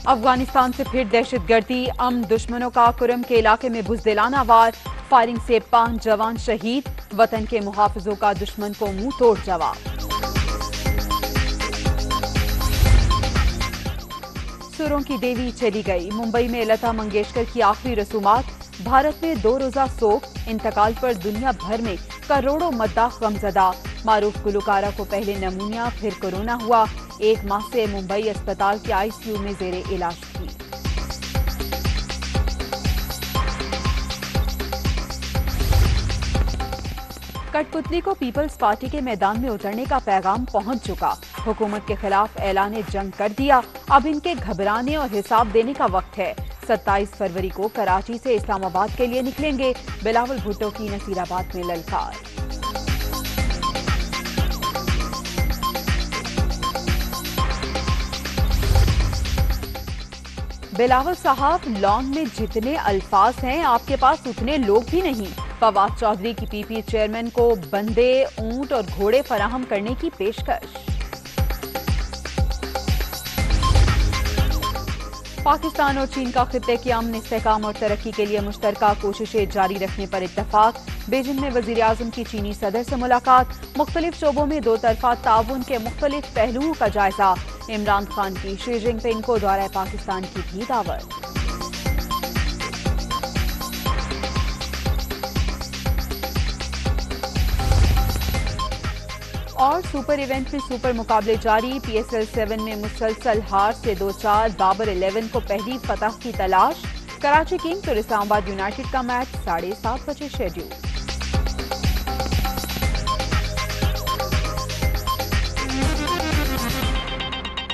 افغانستان سے پھر دہشت گردی، دشمنوں کا کرم کے علاقے میں بزدلانہ وار، فائرنگ سے 5 جوان شہید، وطن کے محافظوں کا دشمن کو منہ توڑ جواب۔ سروں کی دیوی چلی گئی، ممبئی میں لتا منگیشکر کی آخری رسومات، بھارت میں 2 روزہ سوگ، انتقال پر دنیا بھر میں کروڑوں مداح غمزدہ، معروف گلوکارہ کو پہلے نمونیا پھر کورونا ہوا، 1 ماہ سے ممبئی اسپتال کے ICU میں زیر علاج تھی۔ کٹ پتلی کو پیپلز پارٹی کے میدان میں اترنے کا پیغام پہنچ چکا، حکومت کے خلاف اعلان جنگ کر دیا، اب ان کے گھبرانے اور حساب دینے کا وقت ہے۔ 27 فروری کو کراچی سے اسلام آباد کے لیے نکلیں گے، بلاول بھٹو کی نصیر آباد میں للکار۔ بلاول صاحب، لانگ میں جتنے الفاظ ہیں آپ کے پاس اتنے لوگ بھی نہیں۔ فواد چودھری کی PP چیئرمین کو بندے، اونٹ اور گھوڑے فراہم کرنے کی پیشکش۔ پاکستان اور چین کا خطے کی امن، استحکام اور ترقی کے لیے مشترکہ کوششیں جاری رکھنے پر اتفاق، بیجنگ میں وزیراعظم کی چینی صدر سے ملاقات، مختلف شعبوں میں 2 طرفہ تعاون کے مختلف پہلوؤں کا جائزہ، عمران خان کی شی جن پنگ کو دورہ پاکستان کی بھی دعوت۔ اور سپر ایونٹ میں سپر مقابلے جاری، PSL 7 میں مسلسل ہار سے 2-4، بابر 11 کو پہلی فتح کی تلاش، کراچی کنگز اور اسلام آباد یونائیٹڈ کا میچ 7:30 بجے شیڈول۔